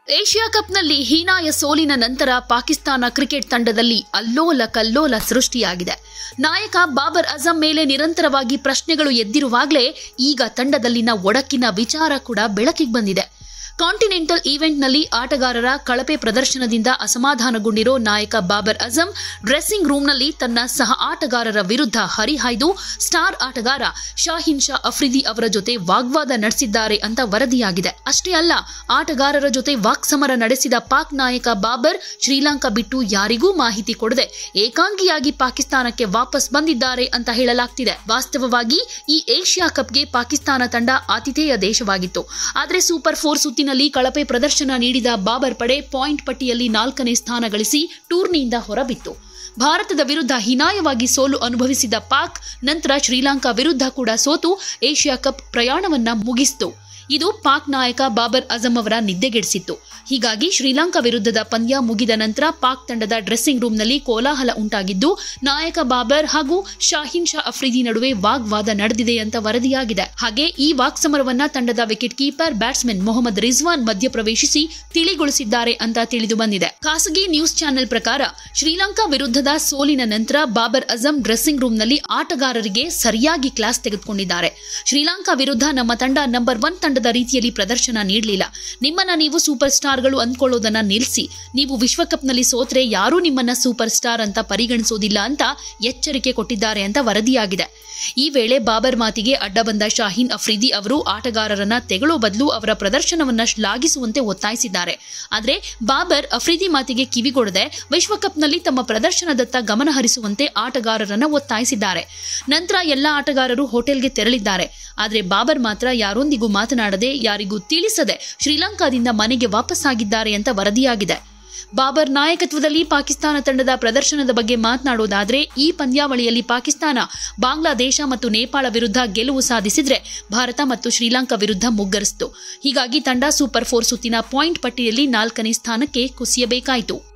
Asia ಕಪ್ನಲ್ಲಿ ಹೀನಾಯ ಸೋಲಿನ ನಂತರ ಪಾಕಿಸ್ತಾನ ಕ್ರಿಕೆಟ್ ತಂಡದಲ್ಲಿ ಅಲ್ಲೋಲ ಕಲ್ಲೋಲ ಸೃಷ್ಟಿಯಾಗಿದೆ. ನಾಯಕ ಬಾಬರ್ ಅಜಂ ಮೇಲೆ ನಿರಂತರವಾಗಿ ಪ್ರಶ್ನೆಗಳು ಎದ್ದಿರುವಾಗಲೇ ಈಗ ತಂಡದಲ್ಲಿನ ಒಡಕಿನ ವಿಚಾರ ಕೂಡ ಬೆಳಕಿಗೆ ಬಂದಿದೆ. ಕಾಂಟಿನೆಂಟಲ್ ಈವೆಂಟ್ನಲ್ಲಿ ಆಟಗಾರರ ಕಳಪೆ ಪ್ರದರ್ಶನದಿಂದ ಅಸಮಾಧಾನಗೊಂಡಿರೋ ನಾಯಕ ಬಾಬರ್ ಅಜಂ ಡ್ರೆಸ್ಸಿಂಗ್ ರೂಮ್ನಲ್ಲಿ ತನ್ನ ಸಹ ಆಟಗಾರರ ವಿರುದ್ಧ ಹರಿಹಾಯ್ದು ಸ್ಟಾರ್ ಆಟಗಾರ ಶಾಹಿನ್ ಶಾ ಅಫ್ರಿದಿ ಅವರ ಜೊತೆ ವಾಗ್ವಾದ ನಡೆಸಿದ್ದಾರೆ ಅಂತ ವರದಿಯಾಗಿದೆ. ಅಷ್ಟೇ ಅಲ್ಲ, ಆಟಗಾರರ ಜೊತೆ ವಾಕ್ಸಮರ ನಡೆಸಿದ ಪಾಕ್ ನಾಯಕ ಬಾಬರ್ ಶ್ರೀಲಂಕಾ ಬಿಟ್ಟು ಯಾರಿಗೂ ಮಾಹಿತಿ ಕೊಡದೆ ಏಕಾಂಗಿಯಾಗಿ ಪಾಕಿಸ್ತಾನಕ್ಕೆ ವಾಪಸ್ ಬಂದಿದ್ದಾರೆ ಅಂತ ಹೇಳಲಾಗ್ತಿದೆ. ವಾಸ್ತವವಾಗಿ ಈ ಏಷ್ಯಾ ಕಪ್ಗೆ ಪಾಕಿಸ್ತಾನ ತಂಡ ಆತಿಥೇಯ ದೇಶವಾಗಿತ್ತು. ಆದರೆ ಸೂಪರ್ 4 ಸುತ್ತಿನ ಕಳಪೆ ಪ್ರದರ್ಶನ ನೀಡಿದ ಬಾಬರ್ ಪಡೆ ಪಾಯಿಂಟ್ ಪಟ್ಟಿಯಲ್ಲಿ 4ನೇ ಸ್ಥಾನ ಗಳಿಸಿ ಟೂರ್ನಿಯಿಂದ ಹೊರಬಿತ್ತು. ಭಾರತದ ವಿರುದ್ಧ ಹೀನಾಯವಾಗಿ ಸೋಲು ಅನುಭವಿಸಿದ ಪಾಕ್ ನಂತರ ಶ್ರೀಲಂಕಾ ವಿರುದ್ಧ ಕೂಡ ಸೋತು ಏಷ್ಯಾ ಕಪ್ ಪ್ರಯಾಣವನ್ನ ಮುಗಿಸಿತು. ಇದು ಪಾಕ್ ನಾಯಕ ಬಾಬರ್ ಅಜಂ ಅವರ ನಿದ್ದೆಗೆಡಿಸಿತ್ತು. ಹೀಗಾಗಿ ಶ್ರೀಲಂಕಾ ವಿರುದ್ಧದ ಪಂದ್ಯ ಮುಗಿದ ನಂತರ ಪಾಕ್ ತಂಡದ ಡ್ರೆಸ್ಸಿಂಗ್ ರೂಮ್ನಲ್ಲಿ ಕೋಲಾಹಲ ಉಂಟಾಗಿದ್ದು, ನಾಯಕ ಬಾಬರ್ ಹಾಗೂ ಶಾಹಿನ್ ಶಾ ಅಫ್ರಿದಿ ನಡುವೆ ವಾಗ್ವಾದ ನಡೆದಿದೆ ಅಂತ ವರದಿಯಾಗಿದೆ. ಹಾಗೆ ಈ ವಾಕ್ಸಮರವನ್ನ ತಂಡದ wicket keeper batsman Mohammad Rizwan ಮಧ್ಯಪ್ರವೇಶಿಸಿ ತಿಳಿಗೊಳಿಸಿದ್ದಾರೆ ಅಂತ ತಿಳಿದು ಬಂದಿದೆ. ಖಾಸಗಿ ನ್ಯೂಸ್ ಚಾನೆಲ್ ಪ್ರಕಾರ ಶ್ರೀಲಂಕಾ ವಿರುದ್ಧದ ಸೋಲಿನ ನಂತರ ಬಾಬರ್ ಅಜಂ ಡ್ರೆಸ್ಸಿಂಗ್ ರೂಮ್ನಲ್ಲಿ ಆಟಗಾರರಿಗೆ ಸರಿಯಾಗಿ ಕ್ಲಾಸ್ ತೆಗೆದುಕೊಂಡಿದ್ದಾರೆ. ಶ್ರೀಲಂಕಾ ವಿರುದ್ಧ ನಮ್ಮ ತಂಡ ನಂಬರ್ 1 ತಂಡದ ರೀತಿಯಲ್ಲಿ ಪ್ರದರ್ಶನ ನೀಡಲಿಲ್ಲ. ನಿಮ್ಮನ್ನ ನೀವು ಸೂಪರ್ ಸ್ಟಾರ್ಗಳು ಅಂದ್ಕೊಳ್ಳೋದನ್ನ ನಿಲ್ಲಿಸಿ. ನೀವು ವಿಶ್ವಕಪ್ನಲ್ಲಿ ಸೋತ್ರೆ ಯಾರೂ ನಿಮ್ಮನ್ನ ಸೂಪರ್ ಸ್ಟಾರ್ ಅಂತ ಪರಿಗಣಿಸೋದಿಲ್ಲ ಅಂತ ಎಚ್ಚರಿಕೆ ಕೊಟ್ಟಿದ್ದಾರೆ ಅಂತ ವರದಿಯಾಗಿದೆ. ಈ ವೇಳೆ ಬಾಬರ್ ಮಾತಿಗೆ ಅಡ್ಡ ಬಂದ ಶಾಹಿನ್ ಅಫ್ರಿದಿ ಅವರು ಆಟಗಾರರನ್ನ ತೆಗಳೋ ಬದಲು ಅವರ ಪ್ರದರ್ಶನವನ್ನ ಶ್ಲಾಘಿಸುವಂತೆ ಒತ್ತಾಯಿಸಿದ್ದಾರೆ. ಆದರೆ ಬಾಬರ್ ಅಫ್ರಿದಿ ಮಾತಿಗೆ ಕಿವಿಗೊಡದೆ ವಿಶ್ವಕಪ್ನಲ್ಲಿ ತಮ್ಮ ಪ್ರದರ್ಶನದತ್ತ ಗಮನ ಹರಿಸುವಂತೆ ಆಟಗಾರರನ್ನ ಒತ್ತಾಯಿಸಿದ್ದಾರೆ. ನಂತರ ಎಲ್ಲ ಆಟಗಾರರು ಹೋಟೆಲ್ಗೆ ತೆರಳಿದ್ದಾರೆ. ಆದರೆ ಬಾಬರ್ ಮಾತ್ರ ಯಾರೊಂದಿಗೂ ಮಾತನಾಡದೆ, ಯಾರಿಗೂ ತಿಳಿಸದೆ ಶ್ರೀಲಂಕಾದಿಂದ ಮನೆಗೆ ವಾಪಸ್ಸಾಗಿದ್ದಾರೆ ಅಂತ ವರದಿಯಾಗಿದೆ. ಬಾಬರ್ ನಾಯಕತ್ವದಲ್ಲಿ ಪಾಕಿಸ್ತಾನ ತಂಡದ ಪ್ರದರ್ಶನದ ಬಗ್ಗೆ ಮಾತನಾಡೋದಾದ್ರೆ, ಈ ಪಂದ್ಯಾವಳಿಯಲ್ಲಿ ಪಾಕಿಸ್ತಾನ ಬಾಂಗ್ಲಾದೇಶ ಮತ್ತು ನೇಪಾಳ ವಿರುದ್ಧ ಗೆಲುವು ಸಾಧಿಸಿದ್ರೆ ಭಾರತ ಮತ್ತು ಶ್ರೀಲಂಕಾ ವಿರುದ್ಧ ಮುಗ್ಗರಿಸಿತು. ಹೀಗಾಗಿ ತಂಡ ಸೂಪರ್ 4 ಸುತ್ತಿನ ಪಾಯಿಂಟ್ ಪಟ್ಟಿಯಲ್ಲಿ 4ನೇ ಸ್ಥಾನಕ್ಕೆ ಕುಸಿಯಬೇಕಾಯಿತು.